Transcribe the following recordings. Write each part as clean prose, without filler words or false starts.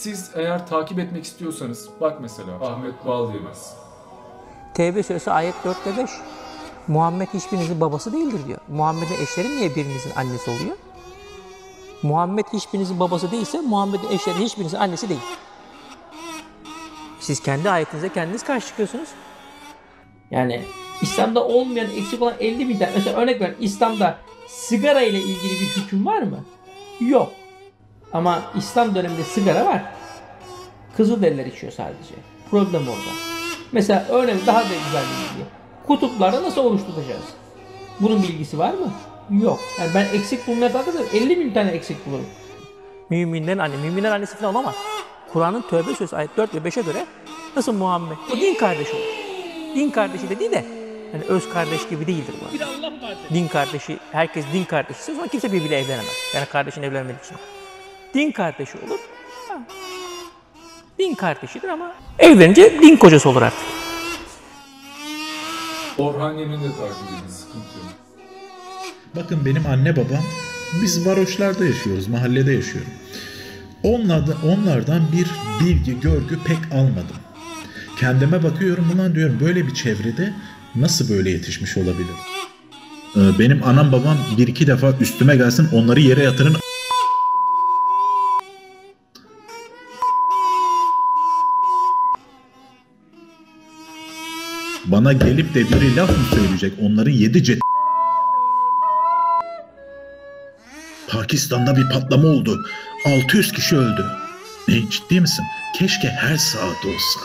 Siz eğer takip etmek istiyorsanız, bak mesela Ahmet Balyemez. Tevbe suresi ayet 4'te 5. Muhammed hiçbirinizin babası değildir diyor. Muhammed'in eşleri niye birinizin annesi oluyor? Muhammed hiçbirinizin babası değilse Muhammed'in eşleri hiçbirinizin annesi değil. Siz kendi ayetinize kendiniz karşı çıkıyorsunuz. Yani İslam'da olmayan, eksik olan 50 bin tane. Mesela örnek ver, İslam'da sigara ile ilgili bir hüküm var mı? Yok. Ama İslam döneminde sigara var. Kızılderililer içiyor sadece. Problem orada. Mesela örnek daha da güzel bir bilgi. Kutuplarda nasıl oruç tutacağız? Bunun bilgisi var mı? Yok. Yani ben eksik bulmaya kalkarsam 50 bin tane eksik bulurum. Müminlerin annesi falan olamaz. Kur'an'ın Tövbe suresi ayet 4 ve 5'e göre nasıl Muhammed? O din kardeşi olur. Din kardeşi dediği de yani öz kardeş gibi değildir bu. Din kardeşi, herkes din kardeşiyse o zaman kimse birbiriyle evlenemez. Yani kardeşin evlenmek için. Din kardeşi olur. Ha. Din kardeşidir ama evlenince din kocası olur artık. Orhaniye'nin de takip edin, sıkıntı yok. Bakın benim anne babam, biz varoşlarda yaşıyoruz, mahallede yaşıyorum. Onlardan bir bilgi, görgü pek almadım. Kendime bakıyorum, ulan diyorum böyle bir çevrede nasıl böyle yetişmiş olabilir? Benim anam babam bir iki defa üstüme gelsin, onları yere yatırın. Bana gelip de biri laf mı söyleyecek? Onların 7 cet... Pakistan'da bir patlama oldu. 600 kişi öldü. Ne, ciddi misin? Keşke her saat olsa.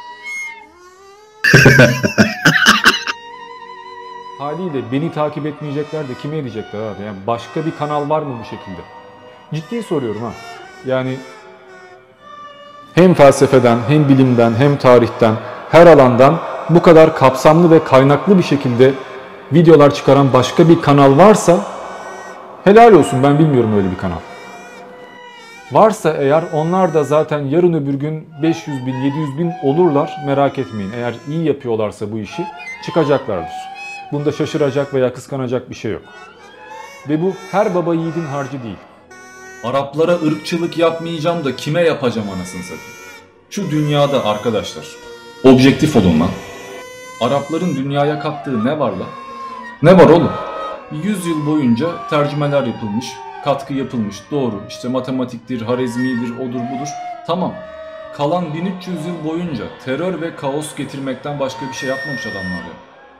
Haliyle beni takip etmeyecekler de kime edecekler abi? Yani başka bir kanal var mı bu şekilde? Ciddi soruyorum ha. Yani hem felsefeden, hem bilimden, hem tarihten, her alandan bu kadar kapsamlı ve kaynaklı bir şekilde videolar çıkaran başka bir kanal varsa helal olsun, ben bilmiyorum öyle bir kanal. Varsa eğer onlar da zaten yarın öbür gün 500 bin, 700 bin olurlar, merak etmeyin. Eğer iyi yapıyorlarsa bu işi çıkacaklardır. Bunda şaşıracak veya kıskanacak bir şey yok. Ve bu her baba yiğidin harcı değil. Araplara ırkçılık yapmayacağım da kime yapacağım anasını satayım. Şu dünyada arkadaşlar, objektif olun lan. Arapların dünyaya kattığı ne var lan? Ne var oğlum? 100 yıl boyunca tercümeler yapılmış, katkı yapılmış, doğru. İşte matematiktir, Harizmidir, odur budur. Tamam. Kalan 1300 yıl boyunca terör ve kaos getirmekten başka bir şey yapmamış adamlar ya.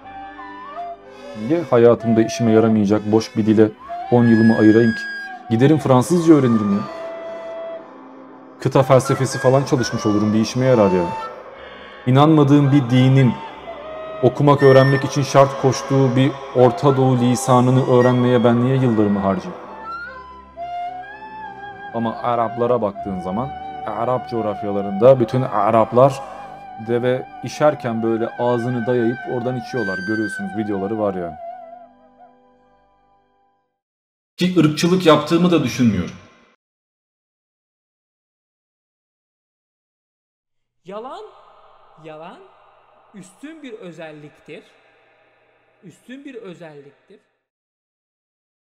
Niye hayatımda işime yaramayacak boş bir dile 10 yılımı ayırayım ki? Giderim Fransızca öğrenirim ya. Kıta felsefesi falan çalışmış olurum, bir işime yarar ya. İnanmadığım bir dinin okumak öğrenmek için şart koştuğu bir Orta Doğu lisanını öğrenmeye ben niye yıllarımı harcayayım? Ama Araplara baktığın zaman Arap coğrafyalarında bütün Araplar deve işerken böyle ağzını dayayıp oradan içiyorlar. Görüyorsunuz, videoları var yani. Ki ırkçılık yaptığımı da düşünmüyorum. Yalan üstün bir özelliktir. Üstün bir özelliktir.